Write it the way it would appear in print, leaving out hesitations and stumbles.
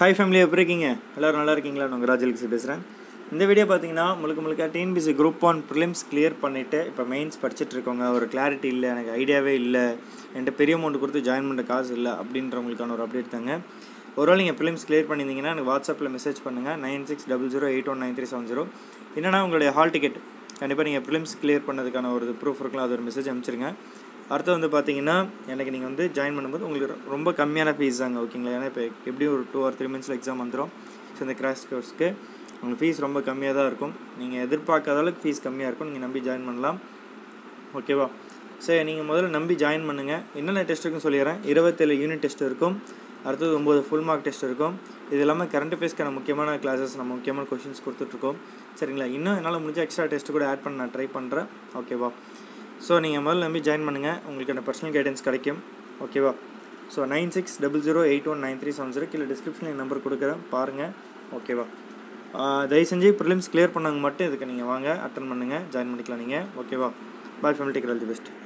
Hi family, எப்படி இருக்கீங்க? எல்லோரும் நல்லா இருக்கீங்களா? நான் ராஜலக்ஷ்மி பேசுகிறேன். இந்த வீடியோ பார்த்தீங்கன்னா முழுக்க டிஎன்பிசி குரூப் 1 ப்ரிலிம்ஸ் கிளியர் பண்ணிவிட்டு இப்போ மெயின்ஸ் படிச்சுட்டு இருக்கோங்க. ஒரு கிளாரிட்டி இல்லை, எனக்கு ஐடியாவே இல்லை, என்கிட்ட பெரிய அமௌண்ட் கொடுத்து ஜாயின் பண்ணுற காசு இல்லை அப்படின்றவங்களுக்கான ஒரு அப்டேட் தாங்க. ஒருவேளை நீங்கள் ப்ரிலிம்ஸ் கிளியர் பண்ணியிருந்தீங்கன்னா எனக்கு வாட்ஸ்அப்பில் மெசேஜ் பண்ணுங்கள் 9600819370. என்னென்னா உங்களுடைய ஹால் டிக்கெட் கண்டிப்பாக நீங்கள் ப்ரிலிம்ஸ் கிளியர் பண்ணதுக்கான ஒரு ப்ரூஃப் இருக்கலாம், அது ஒரு மெசேஜ் அனுப்பிச்சிருங்க. அடுத்து வந்து பார்த்தீங்கன்னா எனக்கு நீங்கள் வந்து ஜாயின் பண்ணும்போது உங்களுக்கு ரொம்ப கம்மியான ஃபீஸ் தாங்க, ஓகேங்களா? ஏன்னா இப்போ எப்படியும் ஒரு 2 or 3 months எக்ஸாம் வந்துடும். ஸோ இந்த கிராஷ் கோர்ஸ்க்கு உங்களுக்கு ஃபீஸ் ரொம்ப கம்மியாக தான் இருக்கும். நீங்கள் எதிர்பார்க்காத அளவுக்கு ஃபீஸ் கம்மியாக இருக்கும், நீங்கள் நம்பி ஜாயின் பண்ணலாம், ஓகேவா? சரி, நீங்கள் முதல்ல நம்பி ஜாயின் பண்ணுங்கள். என்னென்ன டெஸ்ட் இருக்குன்னு சொல்லிடுறேன். 27 யூனிட் டெஸ்ட் இருக்கும், அடுத்தது 9 ஃபுல் மார்க் டெஸ்ட் இருக்கும். இது இல்லாமல் கரண்ட் அஃபேர்ஸ்க்கான முக்கியமான கிளாஸஸ், நம்ம முக்கியமான கொஷின்ஸ் கொடுத்துட்ருக்கோம், சரிங்களா? இன்னும் என்னால் முடிஞ்ச எக்ஸ்ட்ரா டெஸ்ட்டு கூட ஆட் பண்ண நான் ட்ரை பண்ணுறேன், ஓகேவா? ஸோ நீங்கள் முதல்ல நம்பி ஜாயின் பண்ணுங்கள், உங்களுக்கு அந்த பர்சனல் கைடன்ஸ் கிடைக்கும், ஓகேவா? ஸோ 9600819370 கீழே டிஸ்கிரிப்ஷனில் என் நம்பர் கொடுக்குறேன், பாருங்கள், ஓகேவா? தயவு செஞ்சு ப்ரிலிம்ஸ் கிளியர் பண்ணவங்க மட்டும் இதுக்கு நீங்கள் வாங்க, அட்டன் பண்ணுங்கள், ஜாயின் பண்ணிக்கலாம் நீங்கள், ஓகேவா? Bye family, take all the best.